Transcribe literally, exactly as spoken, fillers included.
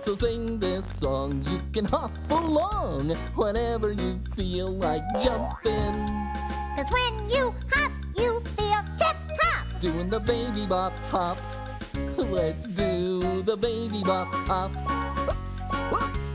So sing this song, you can hop along whenever you feel like jumping. 'Cause when you hop, you feel tip-top. Doing the baby bop hop. Let's do the baby bop hop.